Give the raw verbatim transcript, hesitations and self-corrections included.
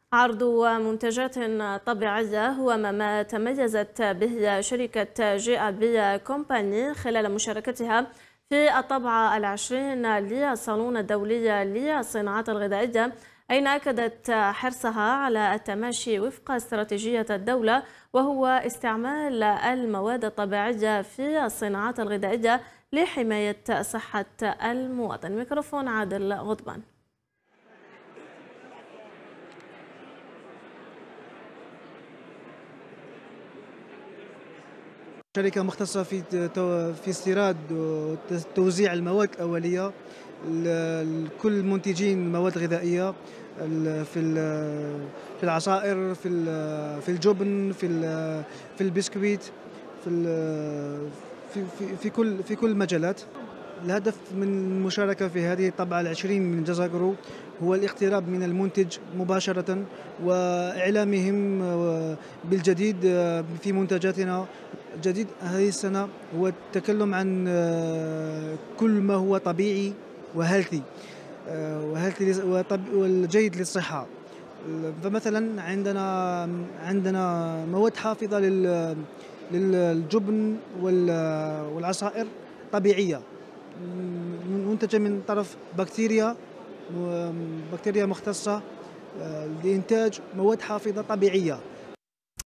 عرض منتجات طبيعية هو ما تميزت به شركة جي بي كومباني خلال مشاركتها في الطبعة العشرين للصالون الدولي للصناعات الغذائية، أين أكدت حرصها على التماشي وفق استراتيجية الدولة، وهو استعمال المواد الطبيعية في الصناعات الغذائية لحماية صحة المواطن. ميكروفون عادل غضبان. شركة مختصة في في استيراد وتوزيع المواد الأولية لكل منتجين المواد الغذائية في في العصائر، في في الجبن، في في البسكويت، في في في في كل في كل المجالات. الهدف من المشاركة في هذه الطبعة العشرين من جزاغرو هو الاقتراب من المنتج مباشرة وإعلامهم بالجديد في منتجاتنا. الجديد هذه السنة هو التكلم عن كل ما هو طبيعي وهيلثي وهيلثي والجيد للصحة. فمثلا عندنا عندنا مواد حافظة للجبن والعصائر طبيعية منتجة من طرف بكتيريا بكتيريا مختصة لإنتاج مواد حافظة طبيعية.